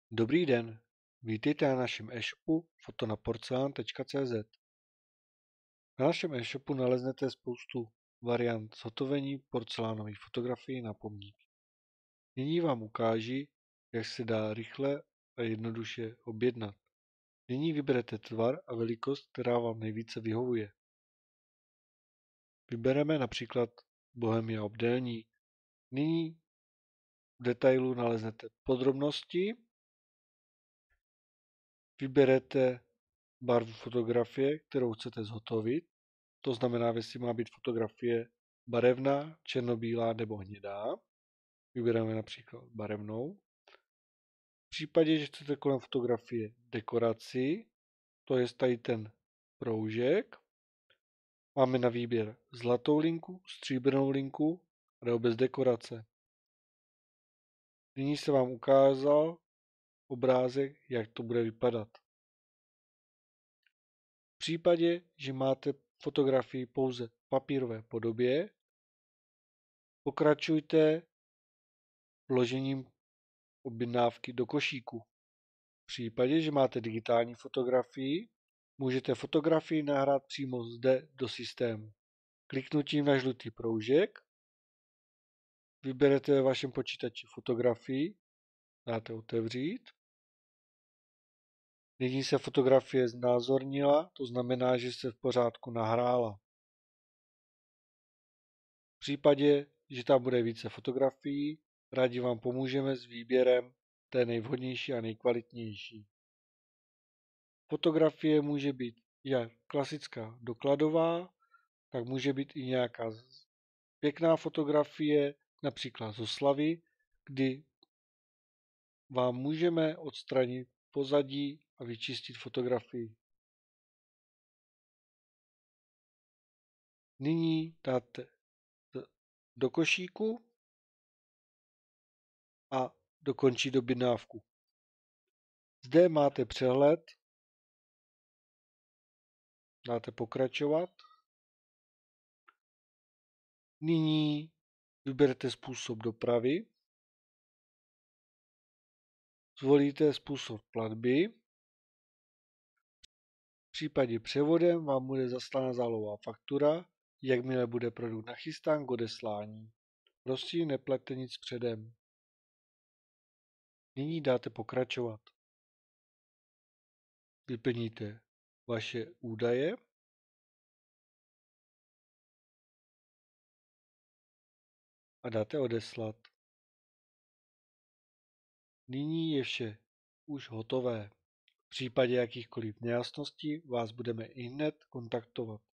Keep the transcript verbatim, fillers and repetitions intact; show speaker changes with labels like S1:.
S1: Dobrý den, vítejte na našem e-shopu fotonaporcelán tečka cé zet. Na našem e-shopu naleznete spoustu variant zhotovení porcelánových fotografií na pomník. Nyní vám ukáži, jak se dá rychle a jednoduše objednat. Nyní vyberete tvar a velikost, která vám nejvíce vyhovuje. Vybereme například Bohemia obdélník. Nyní v detailu naleznete podrobnosti, vyberete barvu fotografie, kterou chcete zhotovit. To znamená, jestli má být fotografie barevná, černobílá nebo hnědá. Vybereme například barevnou. V případě, že chcete kolem fotografie dekoraci, to je tady ten proužek, máme na výběr zlatou linku, stříbrnou linku nebo bez dekorace. Nyní se vám ukázal obrázek, jak to bude vypadat. V případě, že máte fotografii pouze v papírové podobě, pokračujte vložením objednávky do košíku. V případě, že máte digitální fotografii, můžete fotografii nahrát přímo zde do systému. Kliknutím na žlutý proužek vyberete ve vašem počítači fotografii, dáte otevřít. Nyní se fotografie znázornila, to znamená, že se v pořádku nahrála. V případě, že tam bude více fotografií, rádi vám pomůžeme s výběrem té nejvhodnější a nejkvalitnější. Fotografie může být jak klasická dokladová, tak může být i nějaká pěkná fotografie, například z oslavy, kdy vám můžeme odstranit pozadí a vyčistit fotografii. Nyní dáte do košíku a dokončit objednávku. Zde máte přehled, dáte pokračovat. Nyní vyberete způsob dopravy, zvolíte způsob platby. V případě převodem vám bude zaslána zálohová faktura, jakmile bude produkt nachystán k odeslání. Prosím, neplaťte nic předem. Nyní dáte pokračovat. Vyplníte vaše údaje a dáte odeslat. Nyní je vše už hotové. V případě jakýchkoliv nejasností vás budeme ihned kontaktovat.